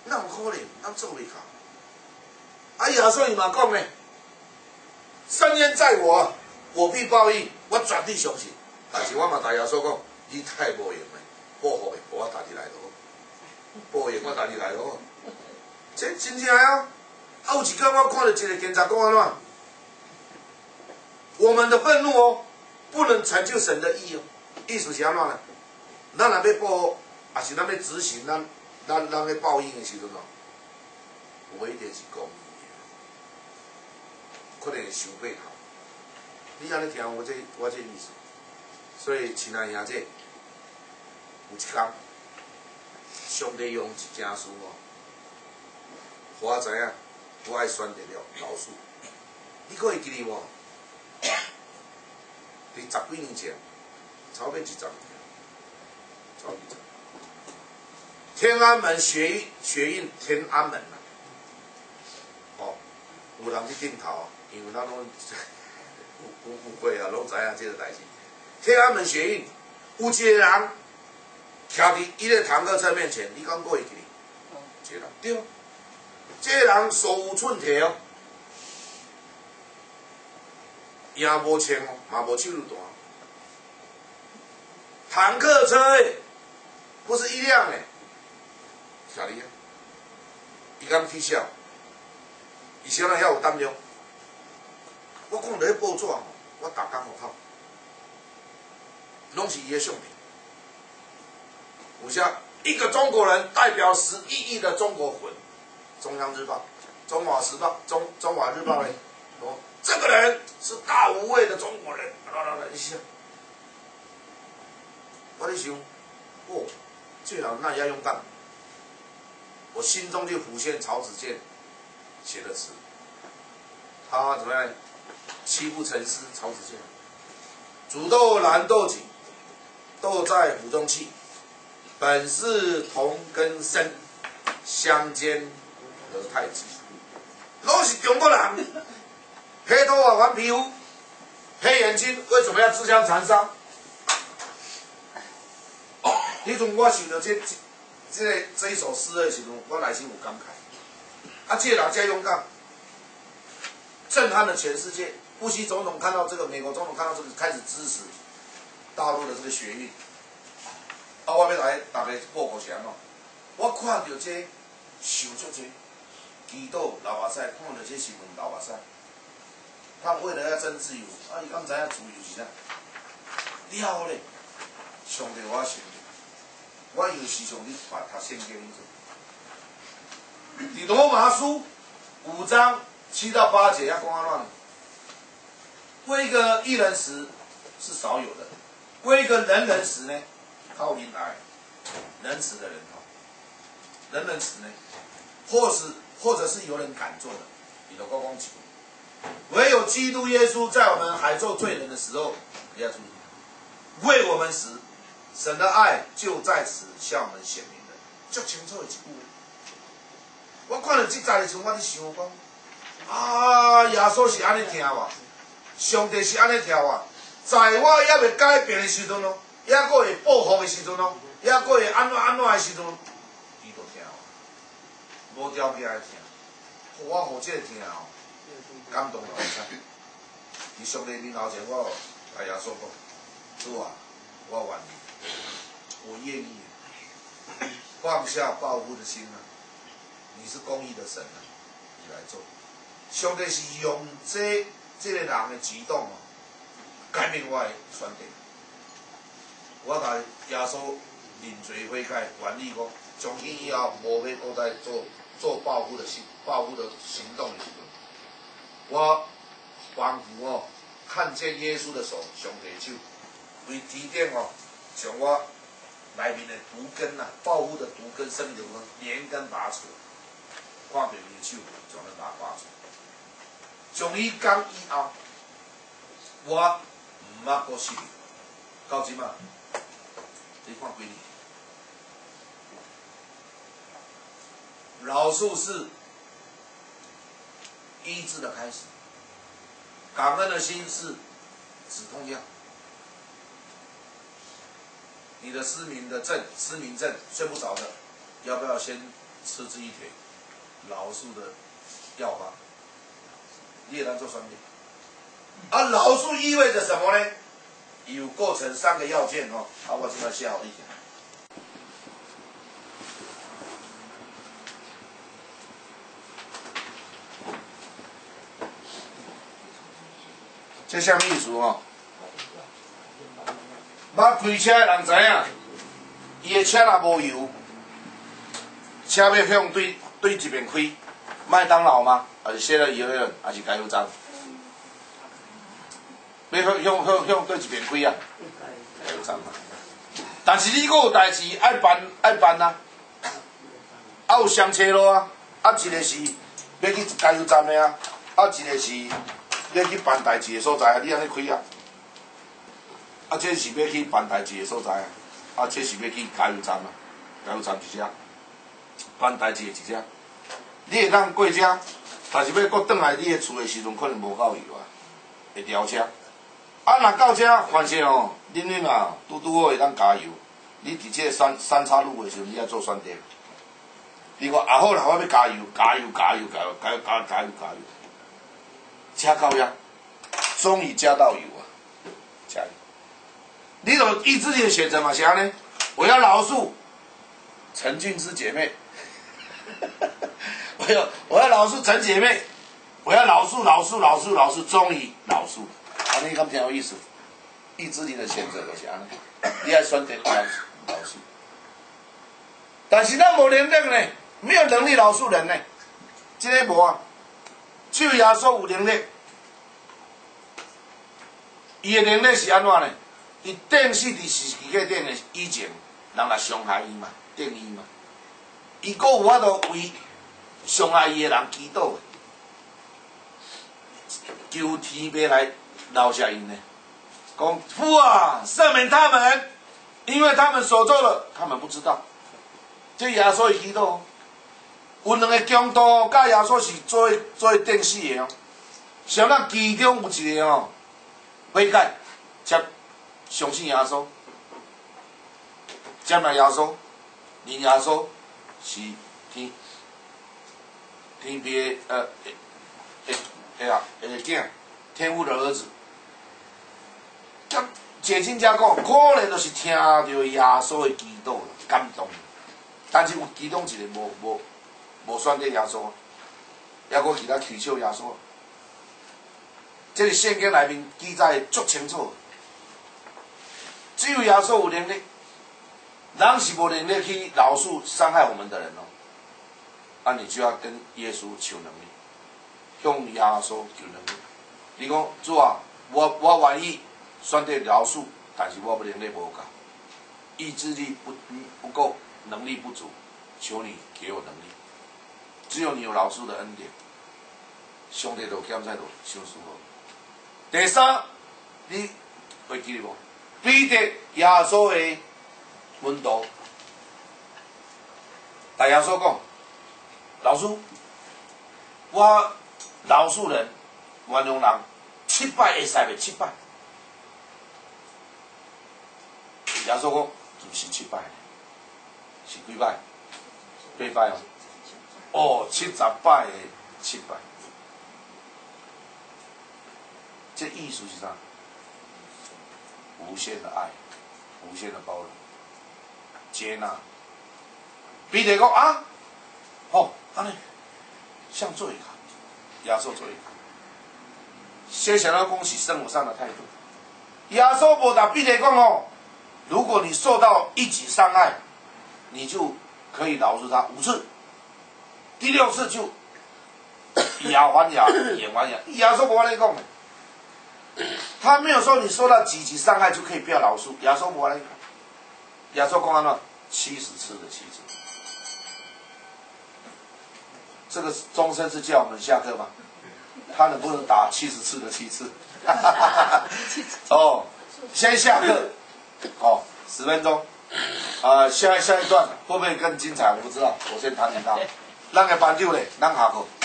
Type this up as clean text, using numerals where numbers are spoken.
哪有可能？咱做袂到。啊，耶稣伊嘛讲呢，深渊在我，我必报应，我绝对相信。但是我嘛对耶稣讲，你太无用了，保护的，我家己来就好。报应我家己来就好。这真正啊！啊，有一天我看到一个警察讲安怎？我们的愤怒哦，不能成就神的意哦。意思是安怎呢？咱若要报，也是咱要执行咱要报应的时阵哦，无一定是公义的，可能会伤过头。你安尼听我这意思，所以亲爱兄姐，有一天，上帝用一件事哦，互我知影，我爱选择了老鼠。你可会记得无？伫10几年前，差不多20年，超20年。天安门学运天安门啦，哦，有人去顶头，因为咱拢有过啊，拢知影这个代志。天安门学运，有一个人徛伫伊个坦克车面前，你敢会记得？一个人对，这个人手无寸铁哦。也无穿哦，嘛无手榴弹。坦克车诶，不是一辆诶，徛哩啊！伊敢去笑，伊小人遐有胆量。我看到迄报纸吼，我逐工互哭，拢是伊诶相片。有写一个中国人代表11亿的中国魂，中央日报、中华时报、中华日报嘞，说这个人是大无畏的中国人，一下，我在想，哦，这人那也勇敢，我心中就浮现曹子建写的词，他怎么样欺负陈思？曹子建，煮豆燃豆萁，豆在釜中泣。本是同根生，相煎何太急。拢是中国人，黑头发、黄皮肤、黑眼睛，为什么要自相残杀？迄阵我想到这一首诗的时阵，我内心有感慨。啊，这个人这勇敢，震撼了全世界。布希总统看到这个，美国总统看到这个，开始支持大陆的这个学运。啊，我要来大家报告是安怎？我看到这想足这，祈祷流目屎，看到这新闻流目屎。他为了要争自由，啊，伊敢知影自由是啥？了咧，上帝我想，我有时常咧读圣经伫罗马书5章7到8节，要讲安怎？归一个义人时是少有的，归一个仁人时呢？靠因来，仁慈的人哈，仁慈呢，或者是有人敢做的，你都高光起。唯有基督耶稣在我们还做罪人的时候，你要注意，为我们死，神的爱就在此向我们显明了，足清楚的一句话。我看到这节的时候，我咧想讲，啊，耶稣是安尼听哇，上帝是安尼听哇，在我还未改变的时阵咯。也阁会报复的时阵咯，也阁会安怎的时阵，伊就听哦，无条件的听，我互这个听哦，感动了惨。伫上帝面头前，我甲耶稣讲：主啊，我愿意，我愿意放下报复的心啊！你是公义的神啊，你来做。上帝是用这个人的举动哦，改变我的选择。我甲耶稣认罪悔改，愿意讲，从今以后无要再做报复的行动的时阵，我仿佛哦看见耶稣的手，上帝手为提点哦，将我内面的毒根啊，报复的毒根、生命的毒根连根拔除，看到伊的手，将它拔除。从伊讲以后，我毋捌搁失去，到即嘛。你看几年？饶恕是医治的开始，感恩的心是止痛药。你的失明症睡不着的，要不要先吃之以铁，老树的药方，你也当做酸碱。啊，老树意味着什么呢？有构成3个要件哦。好，我这边写好一点。这什么意思哦？捌开车的人知影，伊的车若无油，车要向对一边开，麦当劳吗？还是谢乐怡乐，还是加油站？要向对一边开啊？加油站嘛。但是你阁有代志爱办啊，啊有双车路啊，啊一个是要去加油站的啊，啊一个是要去办代志的所在啊，你安尼开啊？啊，这是要去办代志的所在啊，啊这是要去加油站啊，加油站一只，办代志的一只。你会当过遮，但是要搁转来你的厝的时阵，可能无够油啊，会飙车。啊，若到遮反正哦，恁啊拄好会当加油。你伫这三岔路的时阵，你爱做选择。你讲啊好啦，我要加油，车到遐，终于加到油啊，加油。你怎么意志力的选择嘛？是安尼，我要饶恕陈俊之姐妹。我要饶恕陈姐妹，我要饶恕，终于饶恕。安尼咁挺有意思。意志力的选择就是安尼，你爱选择饶恕。但是咱无能力呢，没有能力饶恕人呢，这个无啊。只有耶稣有能力，伊的能力是安怎呢？伊电视伫十字架顶的以前，人来伤害伊嘛，定伊嘛，伊阁有法度为伤害伊的人祈祷，求天父来饶下因呢。讲父啊，赦免他们，因为他们所做的，他们不知道。这耶稣的祈祷，有2个强盗甲耶稣是做定死的哦。像咱其中有一个哦，悔改接相信耶稣，接纳耶稣，认耶稣是天父的囝，天父的儿子。解经家讲，可能就是听到耶稣的祈祷感动，但是有其中一个无选择耶稣，还阁其他取笑耶稣。这个圣经内面记载足清楚，只有耶稣有能力，人是无能力去饶恕伤害我们的人哦。啊，你就要跟耶稣求能力，向耶稣求能力。你讲主啊，我愿意选择饶恕，但是我能力无够，意志力不够，能力不足，求你给我能力。只有你有饶恕的恩典，上帝就减在就相信我。第三，你会记得无？彼得耶稣的门徒，大耶稣讲，饶恕，我饶恕人，原谅人，7摆会使袂7摆？耶稣讲，就是7摆，是几摆？8摆哦。哦，70摆的7摆。这意思是啥？无限的爱，无限的包容，接纳。彼得讲啊，哦，安尼，像做一个，耶稣做一个。先想要讲是生活上的态度。耶稣无答彼得讲哦，如果你受到1级伤害，你就可以饶恕他5次，第6次就以牙还牙，眼还眼。耶稣无安尼讲的。他没有说你受到几级伤害就可以不要饶恕，耶稣无安尼讲。耶稣讲安怎？70次的7次。这个钟声是叫我们下课吗？他能不能打70次的7次？哦，先下课。哦，10分钟。下一段会不会更精彩？我不知道，我先谈谈他。咱个班长咧，咱下课。